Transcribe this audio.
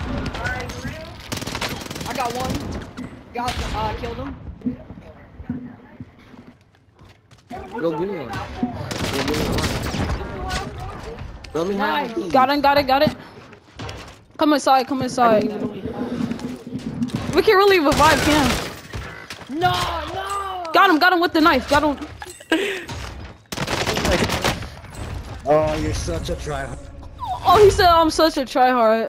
I got one. Killed him. Go get one. Go get one. Let me have it. Got it. Come inside. We can't really revive him. No. Got him with the knife. Got him. Oh, you're such a tryhard. Oh, he said I'm such a tryhard.